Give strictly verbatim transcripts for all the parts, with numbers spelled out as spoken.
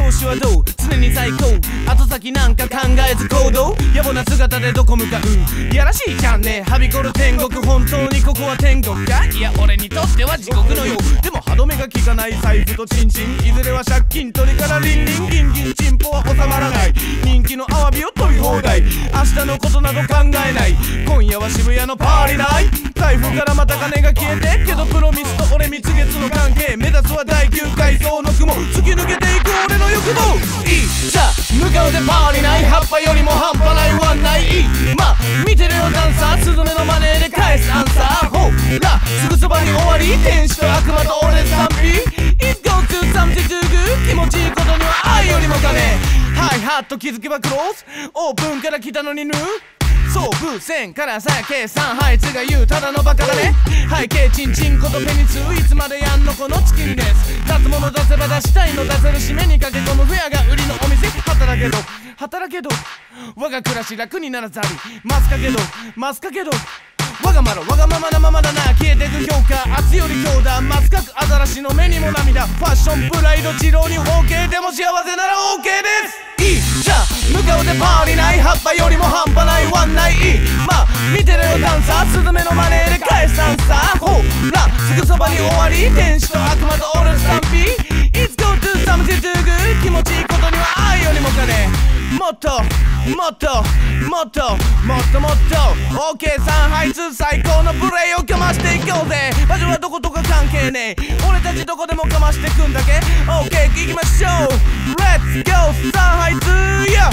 調子はどう常に最高後先なんか考えず行動野暮な姿でどこ向かうやらしいじゃんねはびこる天国本当にここは天国かいや俺にとっては地獄のようでも歯止めが効かない財布とチンチンいずれは借金取りからリンリンギンギンチンポは収まらない人気のアワビを取り放題明日のことなど考えない今夜は渋谷のパーリナイ財布からまた金が消えてけどプロミスと俺蜜月の関係目指すは第きゅう階層の雲突き抜けていく俺の欲望いいじゃ向かうでパーリナイ葉っぱよりも半端ないワンナイまあ見てるよダンサースズメのマネーで返すアンサーほらすぐそばに終わり天使と悪魔と俺賛否 It goes to something to good 気持ちいいことには愛よりも金ハイハッと気づけばクローズオープンから来たのにヌー総武線からさ計算配置が言うただのバカだね背景チンチンことペニツいつまでやんのこのチキンです出すもの出せば出したいの出せる締めに駆け込むフェアが売りのお店働けど働けど我が暮らし楽にならざりますかけどますかけどわがままわがままなままだな消えてく評価明日より今日だマスカクアザラシの目にも涙ファッションプライド治療に包茎でも幸せなら OK ですいいじゃ向かうでパーリナイ葉っぱよりも半端ないワンナイまあ見てるよダンサースズメのマネーで返すアンサーほらすぐそばに終わり天使と悪魔と俺賛否 It's go to something to good 気持ちいいことには愛よりも金もっともっともっともっともっと OK さん配通最高のプレイをかましていこうぜ場所はどことか関係ねえ俺たちどこでもかましてくんだけ OK 行きましょう Let's go さん配通 Yeah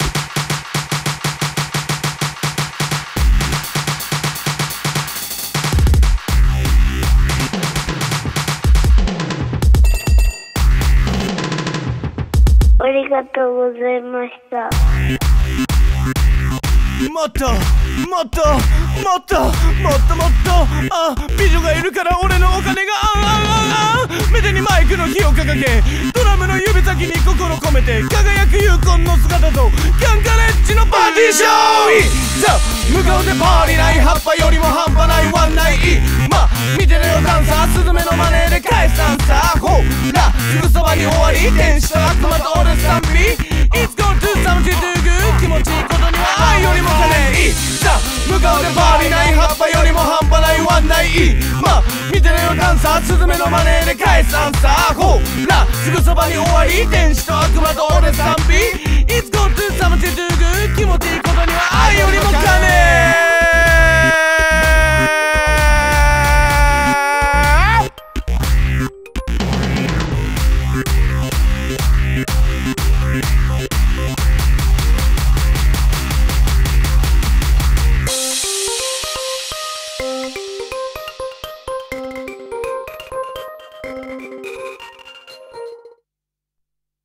ありがとうございました。 もっともっともっともっともっとあ美女がいるから俺のお金があんあんあんあん目手にマイクの火を掲げドラムの指先に心込めて輝くユーコンの姿とキャンカレッジのパーティーショーさあ向かうでパーリナイ葉っぱよりも半端ないワンナイまあ見てるよダンサースズメのマネーで返すアンサーほらすぐそばに終わり天使と悪魔と俺賛美 It's go to something to good 気持ちいいことには愛よりも金いいさあ向かうでパーリナイ葉っぱよりも半端ないワンナイまあ見てるよダンサースズメのマネーで返すアンサーほらすぐそばに終わり天使と悪魔と俺賛美 It's go to something to good 気持ちいいことには愛よりも金